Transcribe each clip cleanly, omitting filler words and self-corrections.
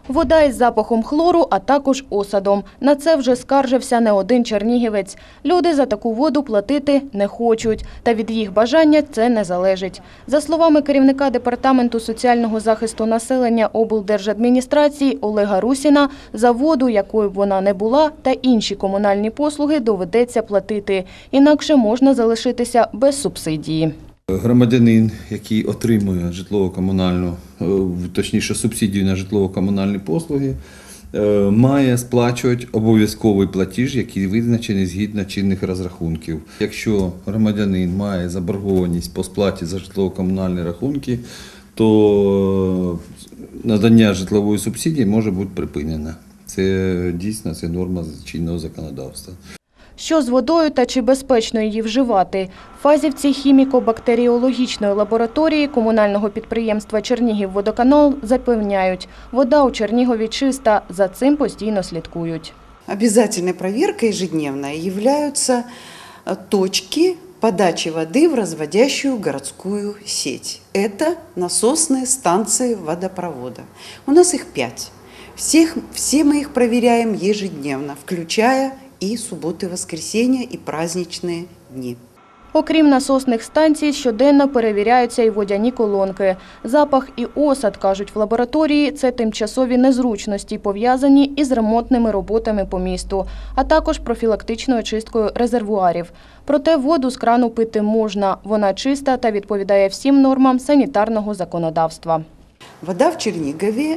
Вода із запахом хлору, а також осадом. На це вже скаржився не один чернігівець. Люди за таку воду платити не хочуть. Та від їх бажання це не залежить. За словами керівника Департаменту соціального захисту населення облдержадміністрації Олега Русіна, за воду, якою б вона не була, та інші комунальні послуги доведеться платити. Інакше можна залишитися без субсидії. Громадянин, який отримує житлово-комунальну, точніше субсидію на житлово-комунальні послуги, має сплачувати обов'язковий платіж, який визначений згідно чинних розрахунків. Якщо громадянин має заборгованість по сплаті за житлово-комунальні рахунки, то надання житлової субсидії може бути припинено. Це дійсно норма чинного законодавства. Що з водою та чи безпечно її вживати? Фазівці хіміко-бактеріологічної лабораторії комунального підприємства «Чернігівводоканал» запевняють, вода у Чернігові чиста, за цим постійно слідкують. Обязательной проверкой ежедневной являются точки подачи воды в разводящую городскую сеть. Это насосные станции водопровода. У нас их 5. Все мы их проверяем ежедневно, включая і суботи, воскресіння, і праздничні дні. Окрім насосних станцій, щоденно перевіряються і водяні колонки. Запах і осад, кажуть в лабораторії, це тимчасові незручності, пов'язані із ремонтними роботами по місту, а також профілактичною чисткою резервуарів. Проте воду з крану пити можна, вона чиста та відповідає всім нормам санітарного законодавства. Вода в Чернігові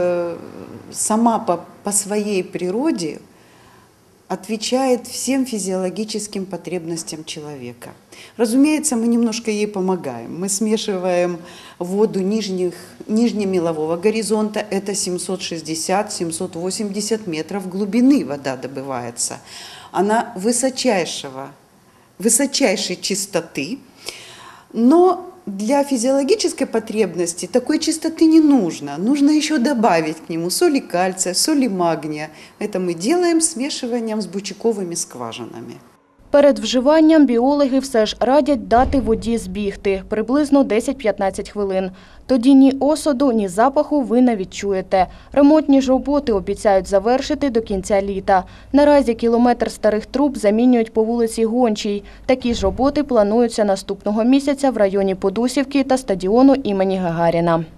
сама по своїй природі отвечает всем физиологическим потребностям человека. Разумеется, мы немножко ей помогаем. Мы смешиваем воду нижнемелового горизонта, это 760-780 метров глубины вода добывается. Она высочайшей чистоты, но для физиологической потребности такой чистоты не нужно. Нужно еще добавить к нему соли кальция, соли магния. Это мы делаем смешиванием с бутчиковыми скважинами. Перед вживанням біологи все ж радять дати воді збігти – приблизно 10-15 хвилин. Тоді ні осаду, ні запаху ви не відчуєте. Ремонтні ж роботи обіцяють завершити до кінця літа. Наразі кілометр старих труб замінюють по вулиці Гончій. Такі ж роботи плануються наступного місяця в районі Подусівки та стадіону імені Гагаріна.